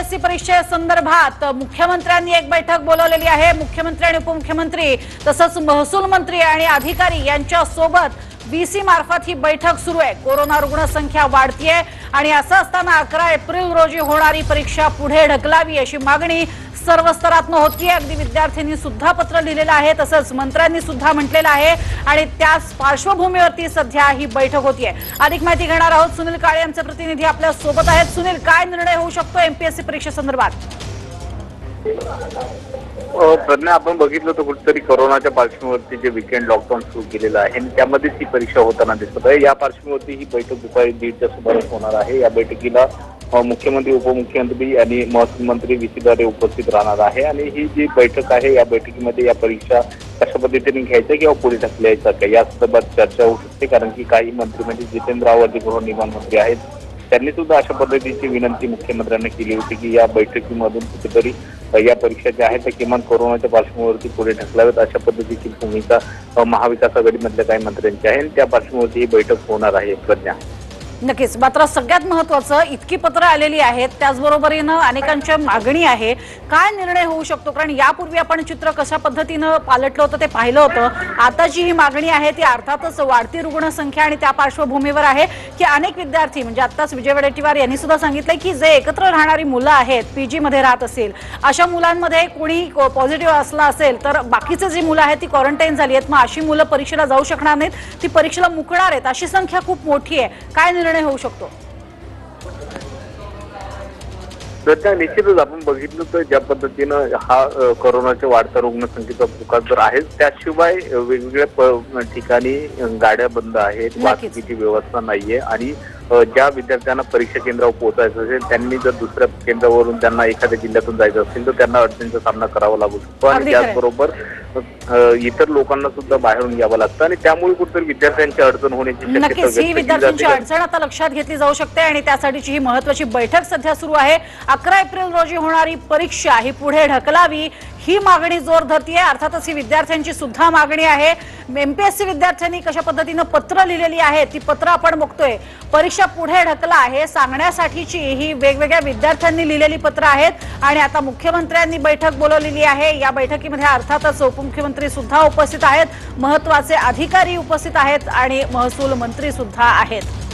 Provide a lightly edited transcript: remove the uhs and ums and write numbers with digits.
MPSC परीक्षेसंदर्भात मुख्यमंत्र्यांनी एक बैठक बोलावलेली आहे। मुख्यमंत्री आणि उपमुख्यमंत्री तसंच महसूल मंत्री आणि अधिकारी यांच्या सोबत वीसी मार्फत ही बैठक सुरू आहे। कोरोना रुग्ण संख्या वाढतीये आणि असं असताना 11 एप्रिल रोजी होणारी परीक्षा पुढे ढकलावी अशी मागणी सर्व स्तरातून होतीये। अगदी विद्यार्थ्यांनी सुद्धा पत्र लिहिलेलं आहे, तसंच मंत्र्यांनी सुद्धा म्हटलेलं आहे आणि त्याच पार्श्वभूमीवरती सध्या ही बैठक होतीये। अधिक माहिती घेणार आहोत। सुनील काळे आमचे प्रतिनिधी आपल्या सोबत आहेत। सुनील, काय निर्णय होऊ शकतो एमपीएससी परीक्षेसंदर्भात? प्रज्ञा, आपण बघितलं तर कुठेतरी कोरोनाच्या पार्श्वभूमीवरती जे वीकेंड लॉकडाऊन सुरू केलेलं आहे आणि त्यामध्ये ही परीक्षा होताना दिसत आहे। या पार्श्वभूमीवरती ही बैठक दुपारी 1:30च्या सुमारास होणार आहे। या बैठकीला मुख्यमंत्री, उपमुख्यमंत्री आणि महसूल मंत्री वीसीद्वारे उपस्थित राहणार आहे आणि ही जी बैठक आहे या बैठकीमध्ये या परीक्षा कशा पद्धतीने घ्यायच्या किंवा पुढे ढकलायच्या का या संदर्भात चर्चा होऊ शकते। कारण की काही मंत्री म्हणजे जितेंद्र आव्हाड जे गृहनिर्माण मंत्री आहेत त्यांनी सुद्धा अशा पद्धतीची विनंती मुख्यमंत्र्यांना केली होती की या बैठकीमधून कुठेतरी या परीक्षा ज्या आहेत त्या किमान कोरोनाच्या पार्श्वभूमीवरती पुढे ढकलाव्यात अशा पद्धतीची भूमिका महाविकास आघाडीमधल्या काही मंत्र्यांची आहे आणि त्या पार्श्वभूमीवरती ही बैठक होणार आहे। प्रज्ञा, नक्कीच। मात्र सगळ्यात महत्त्वाचं, इतकी पत्र आलेली आहेत, त्याचबरोबरीनं अनेकांच्या मागणी आहे, काय निर्णय होऊ शकतो? कारण यापूर्वी आपण चित्र कशा पद्धतीनं पालटलं होतं ते पाहिलं होतं। आताची ही मागणी आहे ती अर्थातच वाढती रुग्णसंख्या आणि त्या पार्श्वभूमीवर आहे की अनेक विद्यार्थी म्हणजे आताच विजय वडेट्टीवार यांनी सुद्धा सांगितलंय की जे एकत्र राहणारी मुलं आहेत, पीजी मध्ये राहत असेल, अशा मुलांमध्ये कोणी पॉझिटिव्ह असला असेल तर बाकीचे जी मुलं आहेत ती क्वारंटाईन झाली आहेत, मग अशी मुलं परीक्षेला जाऊ शकणार नाहीत, ती परीक्षेला मुकणार आहेत, अशी संख्या खूप मोठी आहे। काय निर्णय होऊ शकतो? निश्चितच आपण बघितलं तर ज्या पद्धतीनं हा कोरोनाच्या वाढत्या रुग्णसंख्येचा पुकार जर आहे, त्याशिवाय वेगवेगळ्या ठिकाणी गाड्या बंद आहेत, वाहतुकीची व्यवस्था नाहीये आणि ज्या विद्यार्थ्यांना परीक्षा केंद्रावर पोहोचायचं असेल त्यांनी जर दुसऱ्या केंद्रावरून त्यांना एखाद्या जिल्ह्यातून जायचं असेल तर त्यांना अडचणीचा सामना करावा लागू शकतो आणि त्याचबरोबर इतर लोकांना सुद्धा बाहेरून यावं लागतं आणि त्यामुळे कुठेतरी विद्यार्थ्यांची अडचण होण्याची शक्यता ही विद्यार्थ्यांची अडचण आता लक्षात घेतली जाऊ शकते आणि त्यासाठीची ही महत्त्वाची बैठक सध्या सुरू आहे। 11 एप्रिल रोजी होणारी परीक्षा ही पुढे ढकलावी ही मागणी जोर धरतीये। अर्थातच ही विद्यार्थ्यांची सुद्धा मागणी आहे। एमपीएससी विद्यार्थ्यांनी कशा पद्धतीनं पत्र लिहिलेली आहे ती पत्र आपण बघतोय। परीक्षा पुढे ढकला हे सांगण्यासाठीची ही वेगवेगळ्या विद्यार्थ्यांनी लिहिलेली पत्र आहेत आणि आता मुख्यमंत्र्यांनी बैठक बोलावलेली आहे। या बैठकीमध्ये अर्थातच उपमुख्यमंत्री सुद्धा उपस्थित आहेत, महत्त्वाचे अधिकारी उपस्थित आहेत आणि महसूल मंत्री सुद्धा आहेत।